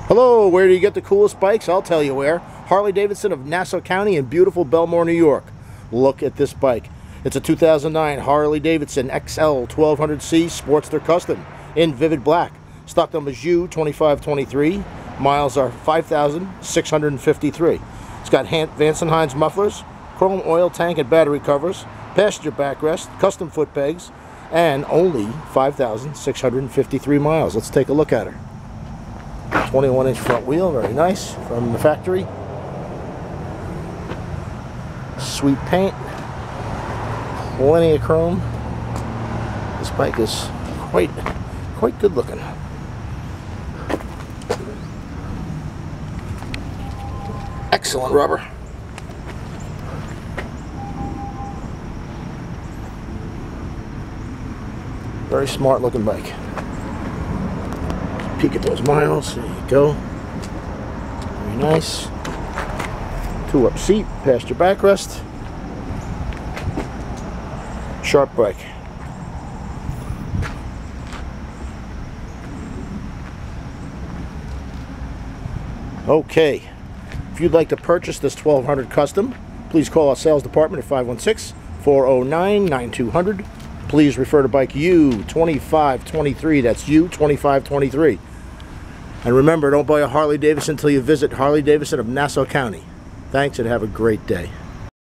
Hello, where do you get the coolest bikes? I'll tell you where. Harley-Davidson of Nassau County in beautiful Belmore, New York. Look at this bike. It's a 2009 Harley-Davidson XL 1200C Sportster Custom in vivid black. Stock number is U2523. Miles are 5,653. It's got Vance & Hines mufflers, chrome oil tank and battery covers, passenger backrest, custom foot pegs, and only 5,653 miles. Let's take a look at her. 21-inch front wheel, very nice, from the factory. Sweet paint, plenty of chrome. This bike is quite good looking. Excellent rubber. Very smart looking bike. Peek at those miles. There you go. Very nice. 2-up seat, passenger backrest. Sharp bike. Okay. If you'd like to purchase this 1200 Custom, please call our sales department at 516-409-9200. Please refer to bike U2523. That's U2523. And remember, don't buy a Harley-Davidson until you visit Harley-Davidson of Nassau County. Thanks and have a great day.